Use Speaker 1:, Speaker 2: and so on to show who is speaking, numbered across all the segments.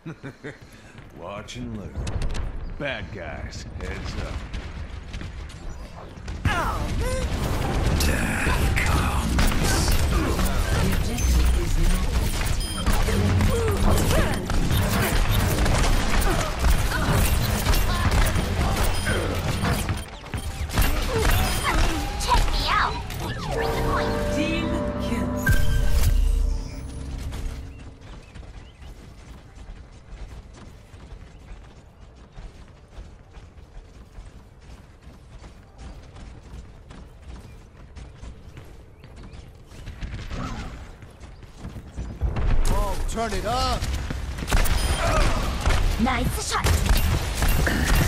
Speaker 1: Watch and learn. Bad guys, heads up.
Speaker 2: Death comes.
Speaker 3: The objective is
Speaker 4: Check me out. Securing the point.
Speaker 3: team kill.
Speaker 5: Turn it up!
Speaker 4: Nice shot.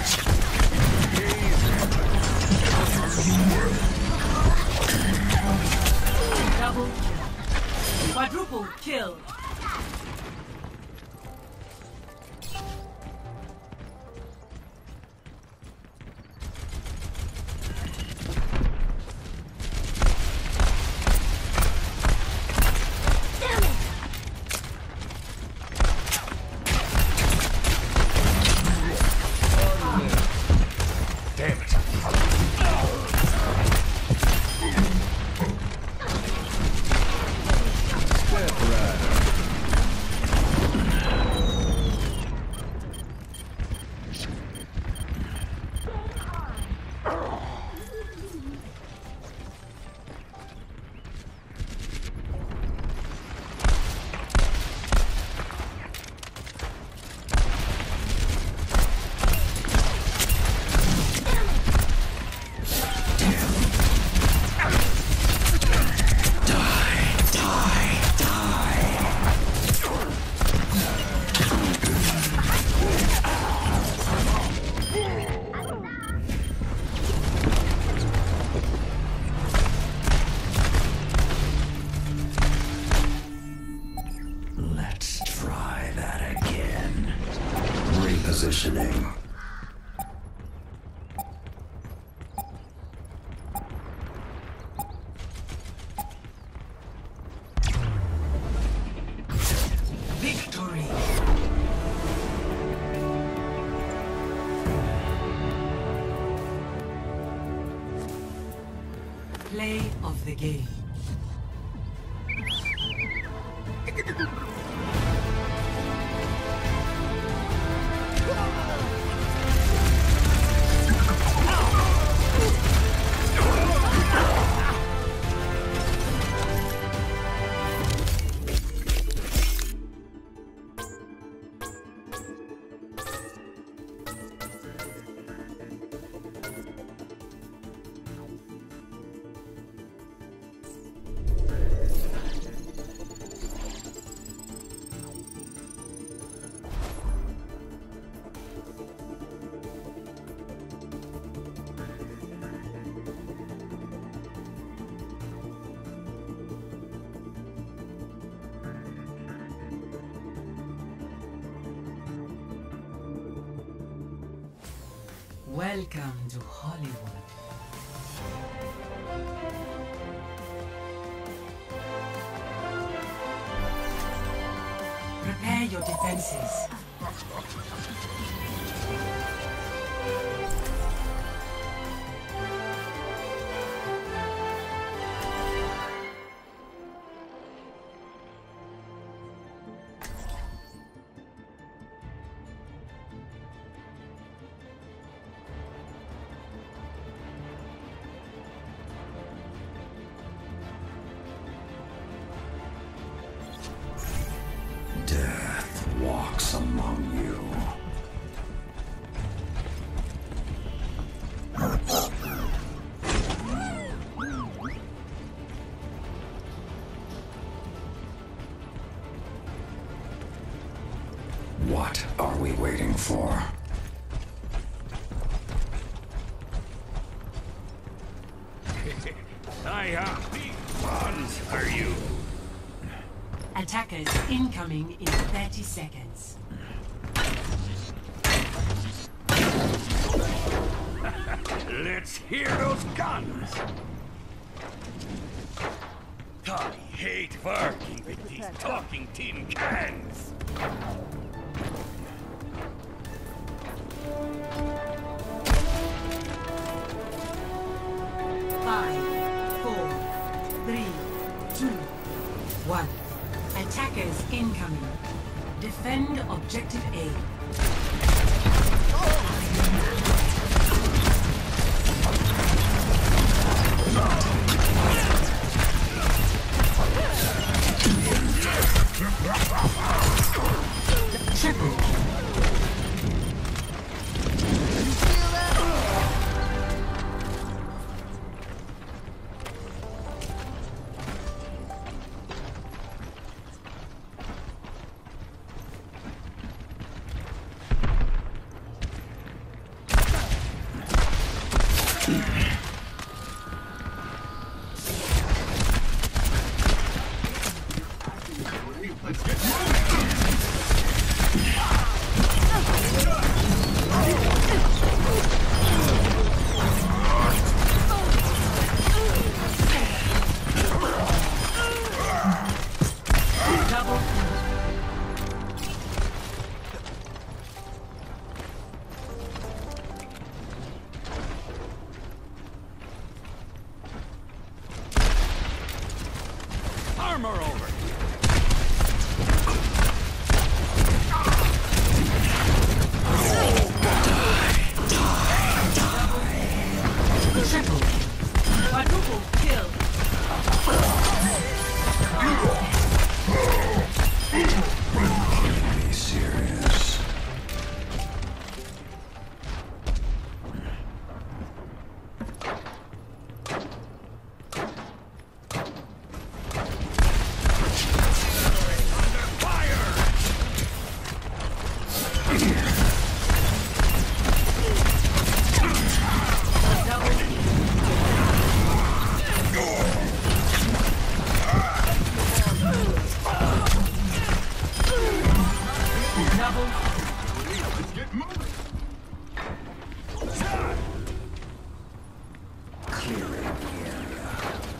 Speaker 3: Double kill. Quadruple kill.
Speaker 4: Damn it.
Speaker 1: Damn it. Step right up.
Speaker 2: Let's try that again. Repositioning.
Speaker 3: Victory. Play of the game. Welcome to Hollywood. Prepare your defenses.
Speaker 2: Death walks among you. What are we waiting for?
Speaker 1: I am big ones, are you?
Speaker 3: Attackers incoming in 30 seconds.
Speaker 1: Let's hear those guns! I hate working with these talking tin cans!
Speaker 3: Defend objective A. Triple.
Speaker 1: Armor over.
Speaker 3: Triple. Quadruple kill.
Speaker 2: Be serious. Clearing the area.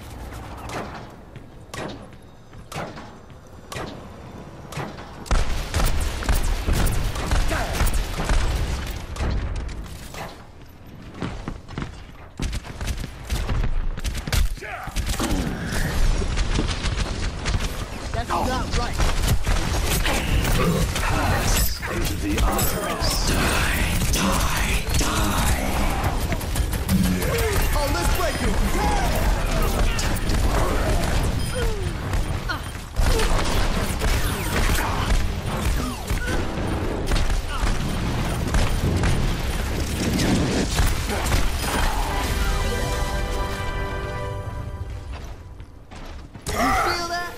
Speaker 5: That's not right.
Speaker 2: Pass into the others. Die.
Speaker 5: Oh, let's break it. You feel that?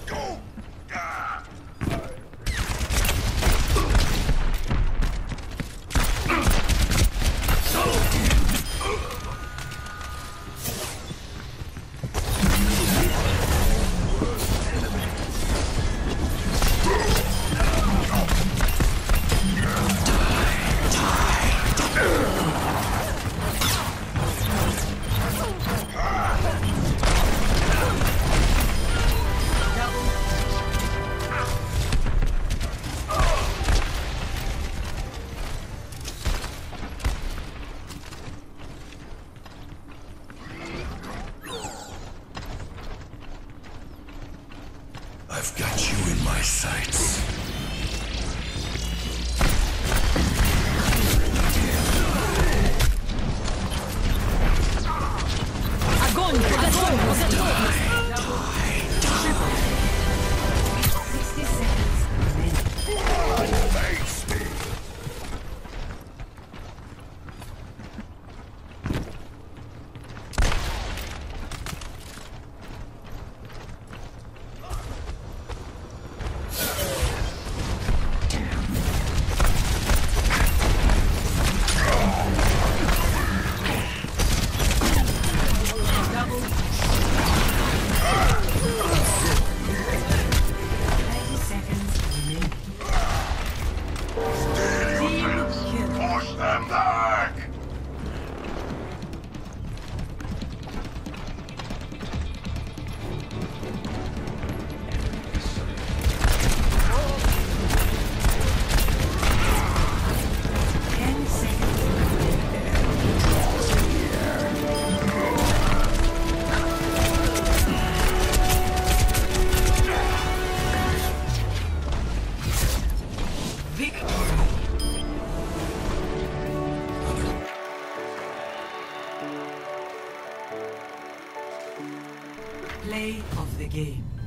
Speaker 2: I've got you in my sights.
Speaker 3: Огонь! 60 seconds remaining.
Speaker 2: Face me.
Speaker 3: Play of the game.